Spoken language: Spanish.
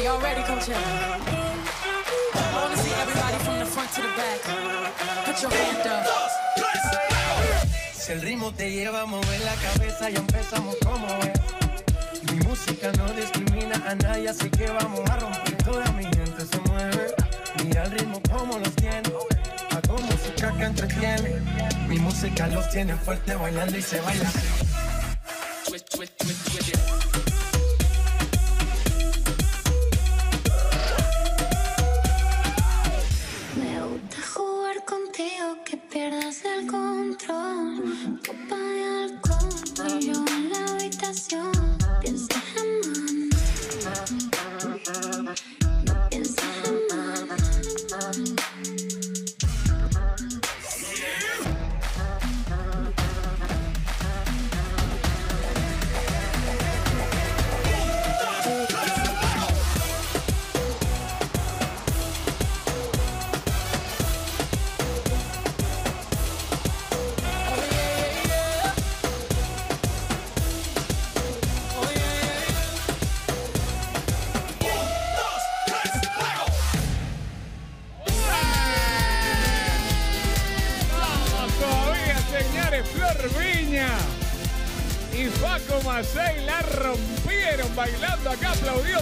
y'all ready, Coachella? I wanna see everybody from the front to the back. Put your hand up. Si el ritmo te lleva a mover la cabeza, ya empezamos como es. Mi música no discrimina a nadie, así que vamos a romper. Toda mi gente se mueve. Mira el ritmo como los tiene. Hago música que entretiene. Mi música los tiene fuerte bailando y se baila así. Me gusta jugar contigo, que pierdas el control. Copa de alcohol, y yo en la habitación. Piensas en mí, no piensas en mí. Flor Viña y Paco Macei la rompieron bailando acá, aplaudió